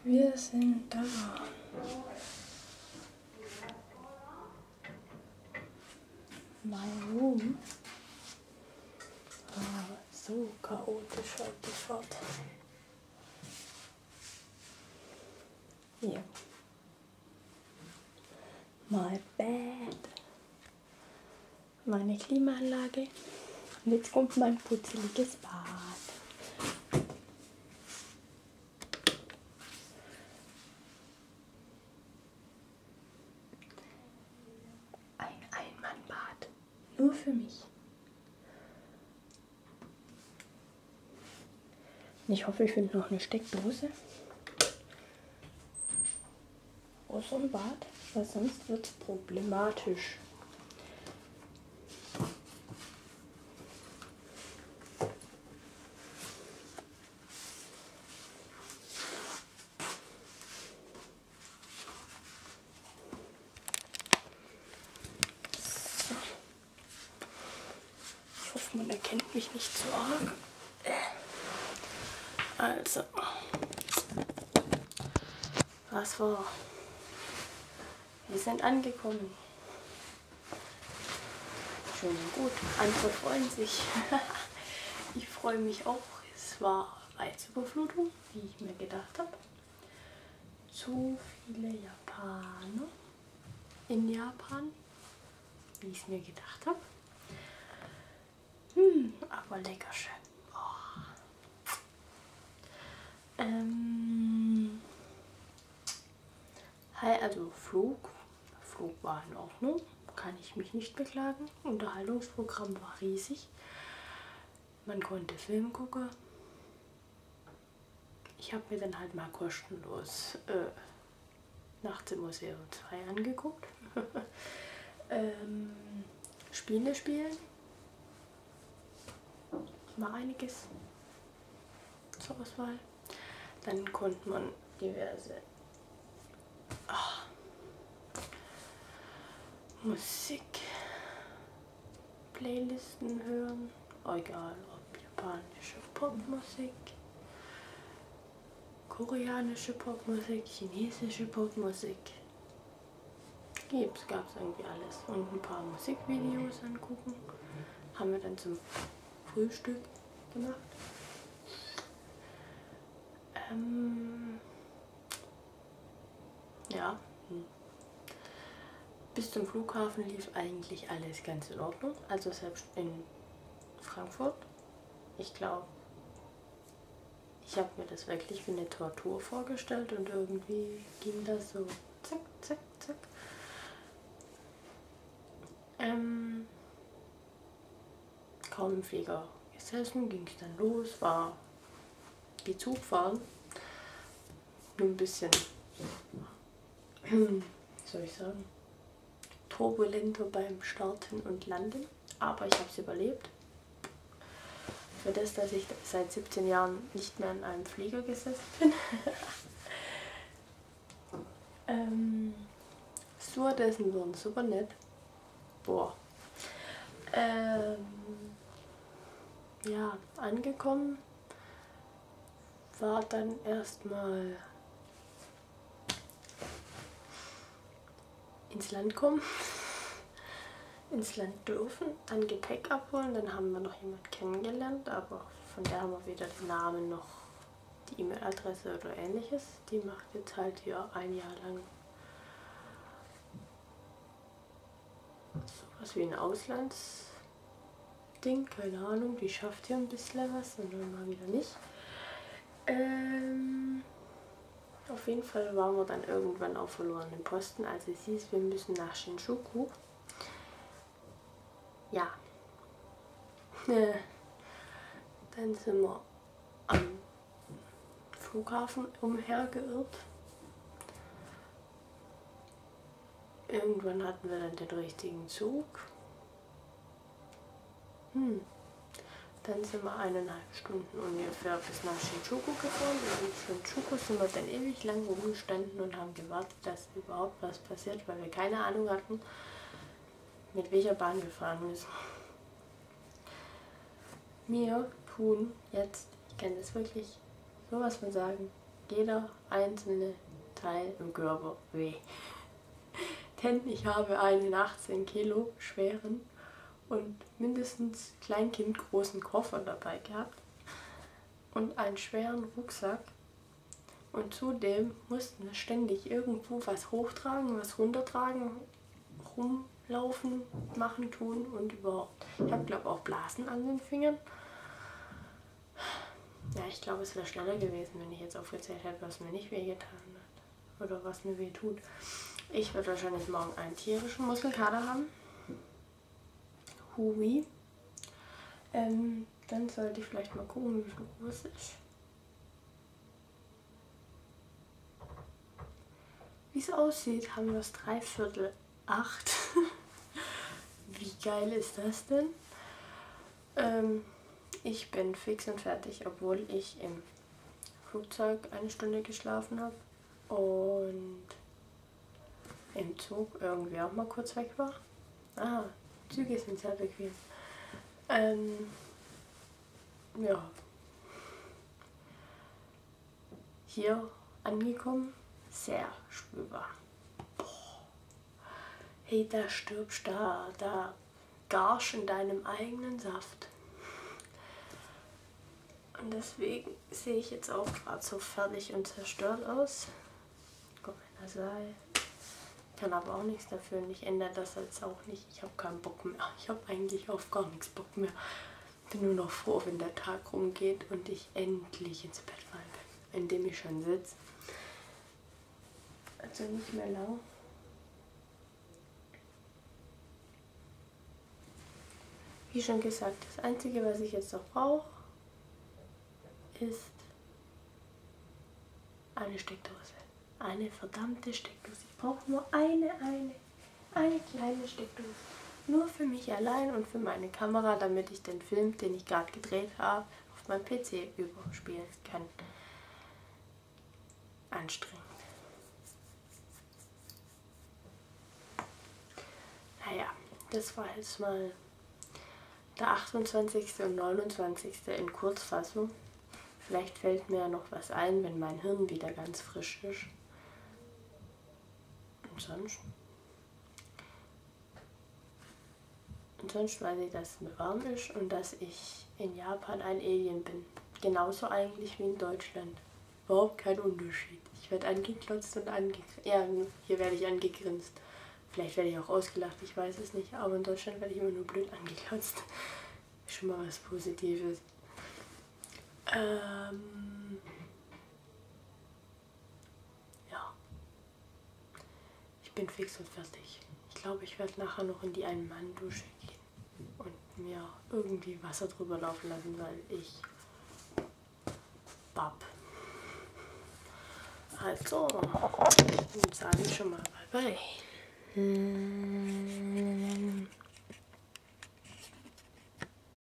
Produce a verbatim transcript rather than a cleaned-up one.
Wir sind da. Mein Room. Ah, so chaotisch heute die Fahrt. Hier. My bed. Meine Klimaanlage. Und jetzt kommt mein putzeliges Bad. Ein Einmannbad. Nur für mich. Und ich hoffe, ich finde noch eine Steckdose. Außer im Bad, weil sonst wird es problematisch. So. Ich hoffe, man erkennt mich nicht zu arg. Also, was war? Wir sind angekommen. Schön und gut. Andere freuen sich. Ich freue mich auch. Es war Reizüberflutung, wie ich mir gedacht habe. Zu viele Japaner in Japan, wie ich es mir gedacht habe. Hm, aber lecker schön. Oh. Ähm, also Flug. Flug war in Ordnung, kann ich mich nicht beklagen. Unterhaltungsprogramm war riesig. Man konnte Film gucken. Ich habe mir dann halt mal kostenlos äh, Nachts im Museum zwei angeguckt. ähm, Spiele spielen. War einiges zur Auswahl. Dann konnte man diverse ach, Musik, Playlisten hören, egal ob japanische Popmusik, koreanische Popmusik, chinesische Popmusik. Gibt's, gab's irgendwie alles. Und ein paar Musikvideos angucken. Haben wir dann zum Frühstück gemacht. Ähm, ja. Hm. Bis zum Flughafen lief eigentlich alles ganz in Ordnung. Also selbst in Frankfurt. Ich glaube, ich habe mir das wirklich wie eine Tortur vorgestellt und irgendwie ging das so zack, zack, zack. Ähm, kaum im Flieger gesessen, ging es dann los, war die Zugfahren nur ein bisschen, wie soll ich sagen, turbulenter beim Starten und Landen, aber ich habe es überlebt. Für das, dass ich seit siebzehn Jahren nicht mehr in einem Flieger gesessen bin. ähm, Stewardessen waren super nett. Boah. Ähm, ja, angekommen war dann erstmal ins Land kommen, ins Land dürfen, dann Gepäck abholen, dann haben wir noch jemanden kennengelernt, aber von der haben wir weder den Namen noch die E-Mail-Adresse oder ähnliches. Die macht jetzt halt hier ein Jahr lang sowas wie ein Auslandsding, keine Ahnung, die schafft hier ein bisschen was und dann mal wieder nicht. Ähm, auf jeden Fall waren wir dann irgendwann auf verlorenen Posten, als es hieß, wir müssen nach Shinjuku. Ja. Dann sind wir am Flughafen umhergeirrt. Irgendwann hatten wir dann den richtigen Zug. Hm. Dann sind wir eineinhalb Stunden ungefähr bis nach Shinjuku gefahren. Und in Shinjuku sind wir dann ewig lang rumgestanden und haben gewartet, dass überhaupt was passiert, weil wir keine Ahnung hatten, mit welcher Bahn wir fahren müssen. Wir tun jetzt, ich kann das wirklich sowas von sagen, jeder einzelne Teil im Körper weh. Denn ich habe einen achtzehn Kilo schweren und mindestens kleinkindgroßen Koffer dabei gehabt und einen schweren Rucksack. Und zudem mussten wir ständig irgendwo was hochtragen, was runtertragen, rumlaufen, machen, tun und überhaupt. Ich habe, glaube ich, auch Blasen an den Fingern. Ja, ich glaube, es wäre schneller gewesen, wenn ich jetzt aufgezählt hätte, was mir nicht wehgetan hat. Oder was mir weh tut. Ich werde wahrscheinlich morgen einen tierischen Muskelkater haben. Hui. Ähm, dann sollte ich vielleicht mal gucken, wie viel Uhr es ist. Wie es aussieht, haben wir es dreiviertel acht. Wie geil ist das denn? Ähm, ich bin fix und fertig, obwohl ich im Flugzeug eine Stunde geschlafen habe und im Zug irgendwie auch mal kurz weg war. Ah, Züge sind sehr bequem. Ähm, ja. Hier angekommen, sehr spürbar. Boah. Hey, da stirbst da, da garsch in deinem eigenen Saft. Und deswegen sehe ich jetzt auch gerade so fertig und zerstört aus. Guck mal, das sei. Kann aber auch nichts dafür und ich ändere das jetzt auch nicht. Ich habe keinen Bock mehr. Ich habe eigentlich auf gar nichts Bock mehr. Bin nur noch froh, wenn der Tag rumgeht und ich endlich ins Bett fallen kann, in dem ich schon sitze. Also nicht mehr lang. Wie schon gesagt, das Einzige, was ich jetzt noch brauche, ist eine Steckdose. Eine verdammte Steckdose. Ich brauche nur eine, eine, eine kleine Steckdose. Nur für mich allein und für meine Kamera, damit ich den Film, den ich gerade gedreht habe, auf meinem P C überspielen kann. Anstrengend. Naja, das war jetzt mal der achtundzwanzigste und neunundzwanzigste in Kurzfassung. Vielleicht fällt mir ja noch was ein, wenn mein Hirn wieder ganz frisch ist. Und sonst? Und sonst weiß ich, dass es mir warm ist und dass ich in Japan ein Alien bin. Genauso eigentlich wie in Deutschland. Überhaupt kein Unterschied. Ich werde angeklotzt und angegrinst. Ja, hier werde ich angegrinst. Vielleicht werde ich auch ausgelacht, ich weiß es nicht. Aber in Deutschland werde ich immer nur blöd angeklotzt. Ist schon mal was Positives. Ähm... Ja. Ich bin fix und fertig. Ich glaube, ich werde nachher noch in die Ein-Mann-Dusche gehen und mir irgendwie Wasser drüber laufen lassen, weil ich bab. Also, dann sage ich schon mal bye bye.